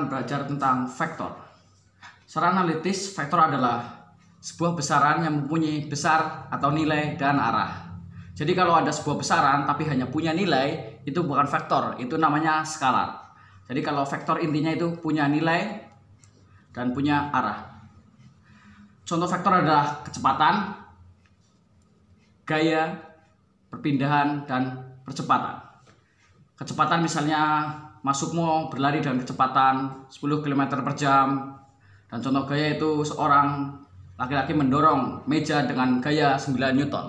akan belajar tentang vektor. Secara analitis, vektor adalah sebuah besaran yang mempunyai besar atau nilai dan arah. Jadi kalau ada sebuah besaran tapi hanya punya nilai, itu bukan vektor, itu namanya skalar. Jadi kalau vektor intinya itu punya nilai dan punya arah. Contoh vektor adalah kecepatan, gaya, perpindahan, dan percepatan. Kecepatan misalnya masukmu berlari dengan kecepatan 10 km per jam. Dan contoh gaya itu seorang laki-laki mendorong meja dengan gaya 9 Newton.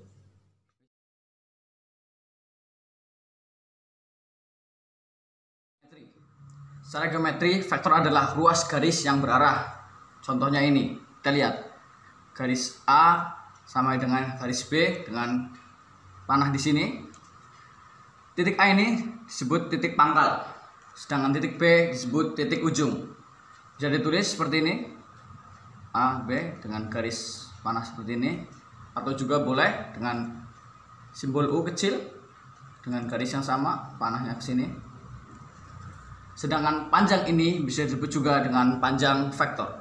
Secara geometri, vektor adalah ruas garis yang berarah. Contohnya ini, kita lihat. Garis A sama dengan garis B dengan panah di sini. Titik A ini disebut titik pangkal, sedangkan titik B disebut titik ujung. Bisa ditulis seperti ini, A, B dengan garis panah seperti ini, atau juga boleh dengan simbol U kecil dengan garis yang sama, panahnya ke sini. Sedangkan panjang ini bisa disebut juga dengan panjang vektor.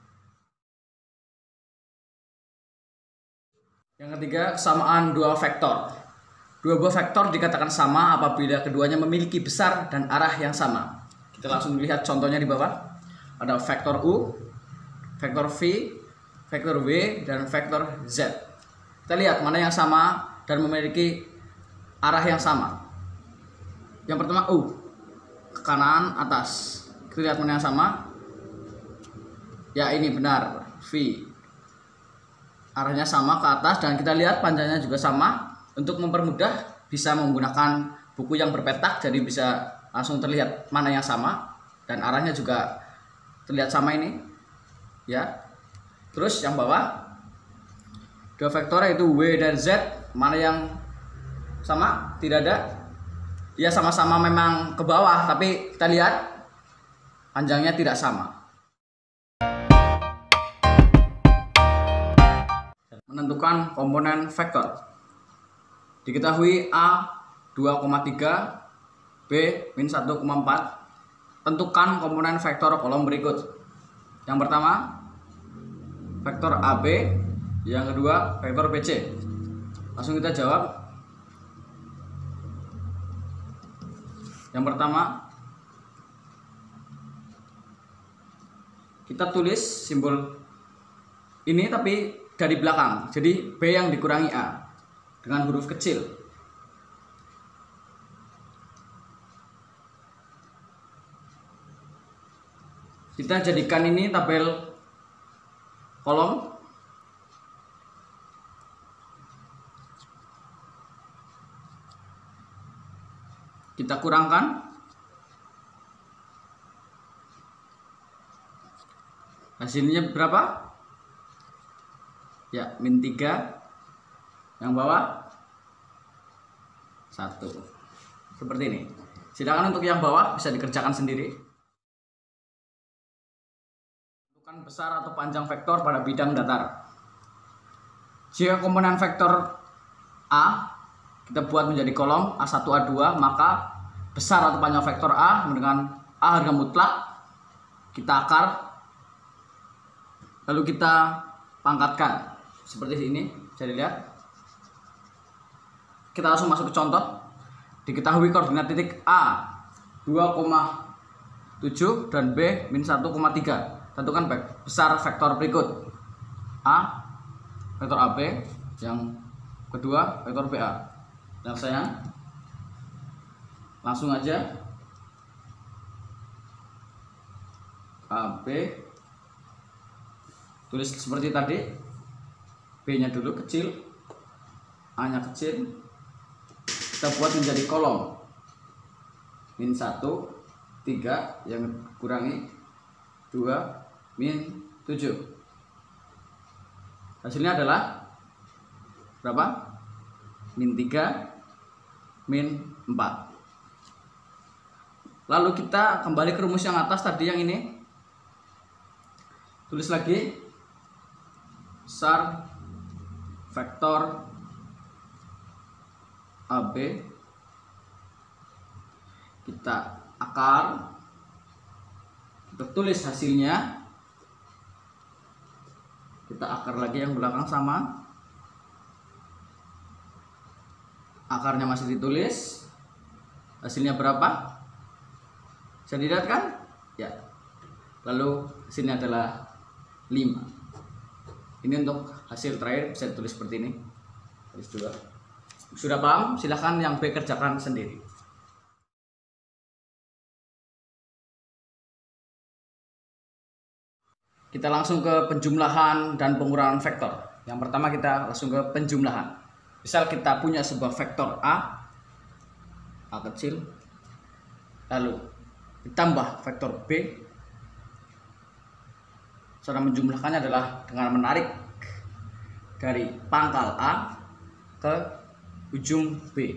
Yang ketiga, kesamaan dua vektor. Dua buah vektor dikatakan sama apabila keduanya memiliki besar dan arah yang sama. Kita langsung lihat contohnya di bawah. Ada vektor U, vektor V, vektor W, dan vektor Z. Kita lihat mana yang sama dan memiliki arah yang sama. Yang pertama U, ke kanan atas. Kita lihat mana yang sama. Ya, ini benar, V. Arahnya sama ke atas dan kita lihat panjangnya juga sama. Untuk mempermudah bisa menggunakan buku yang berpetak, jadi bisa langsung terlihat mana yang sama dan arahnya juga terlihat sama ini ya. Terus yang bawah dua vektor yaitu W dan Z, mana yang sama? Tidak ada. Ya, sama-sama memang ke bawah, tapi kita lihat panjangnya tidak sama. Menentukan komponen vektor. Diketahui A 2,3, B min 1,4. Tentukan komponen vektor kolom berikut. Yang pertama, vektor AB. Yang kedua, vektor BC. Langsung kita jawab. Yang pertama, kita tulis simbol ini tapi dari belakang. Jadi B yang dikurangi A dengan huruf kecil. Kita jadikan ini tabel kolom. Kita kurangkan. Hasilnya berapa? Ya, min 3. Yang bawah 1. Seperti ini. Sedangkan untuk yang bawah bisa dikerjakan sendiri. Tentukan besar atau panjang vektor pada bidang datar. Jika komponen vektor A kita buat menjadi kolom A1, A2, maka besar atau panjang vektor A dengan A harga mutlak kita akar, lalu kita pangkatkan seperti ini. Bisa dilihat. Kita langsung masuk ke contoh. Diketahui koordinat titik A 2,7 dan B min 1,3. Tentukan besar vektor berikut. A vektor AB, yang kedua vektor BA. Dan saya langsung aja AB tulis seperti tadi. B nya dulu kecil, A nya kecil. Kita buat menjadi kolom min 1, 3, yang kurangi 2, min 7. Hasilnya adalah berapa? Min 3, min 4. Lalu kita kembali ke rumus yang atas tadi, yang ini. Tulis lagi besar vektor AB, kita akar Kita tulis hasilnya. Kita akar lagi yang belakang sama. Akarnya masih ditulis. Hasilnya berapa? Bisa dilihat kan? Ya. Lalu hasilnya adalah 5. Ini untuk hasil terakhir, bisa ditulis seperti ini. Sudah paham? Silahkan yang B kerjakan sendiri. Kita langsung ke penjumlahan dan pengurangan vektor. Yang pertama kita langsung ke penjumlahan. Misal kita punya sebuah vektor A kecil, lalu ditambah vektor B. Cara menjumlahkannya adalah dengan menarik dari pangkal A ke ujung B.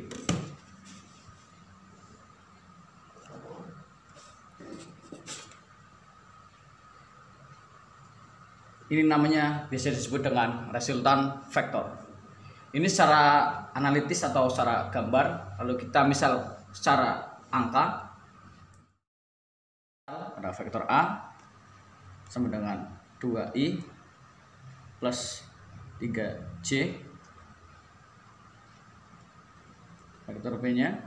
Ini namanya biasa disebut dengan resultan vektor. Ini secara analitis atau secara gambar. Lalu kita misal secara angka, pada vektor A sama dengan 2i plus 3j. Vektor B nya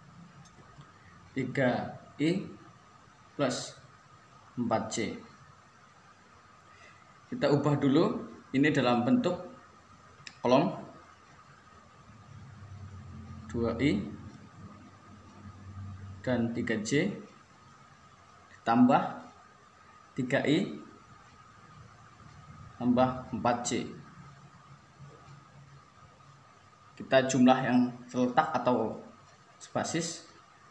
3i plus 4j. Kita ubah dulu ini dalam bentuk kolom 2i dan 3j ditambah 3i tambah 4j. Kita jumlah yang seletak atau sebasis.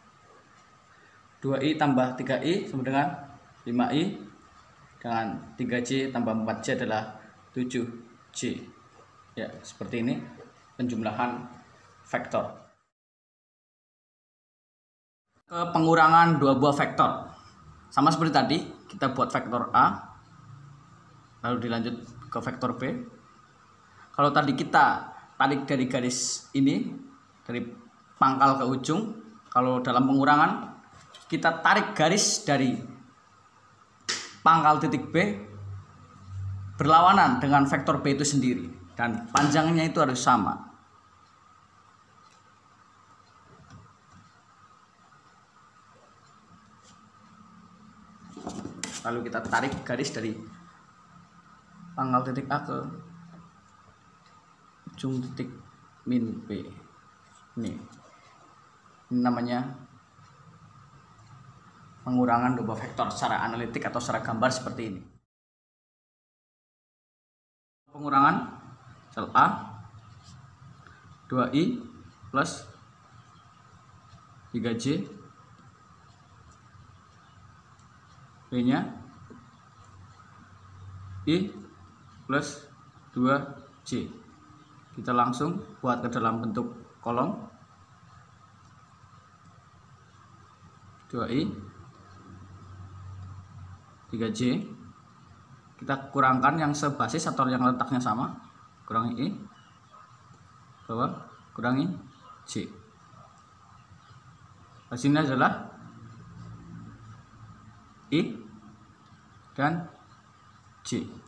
2i tambah 3i sama dengan 5i, dengan 3j tambah 4j adalah 7j. Ya, seperti ini penjumlahan vektor. Ke pengurangan dua buah vektor. Sama seperti tadi, kita buat vektor A, lalu dilanjut ke vektor B. Kalau tadi kita tarik dari garis ini, dari pangkal ke ujung. Kalau dalam pengurangan, kita tarik garis dari pangkal titik B berlawanan dengan vektor B itu sendiri, dan panjangnya itu harus sama. Lalu kita tarik garis dari pangkal titik A ke ujung titik min B. Ini namanya pengurangan dua vektor secara analitik atau secara gambar seperti ini. Pengurangan sel A 2i plus 3j, B nya i plus 2j. Kita langsung buat ke dalam bentuk kolom 2i 3j. Kita kurangkan yang sebasis atau yang letaknya sama, kurangi i bawah kurangi j. Hasilnya adalah i dan j.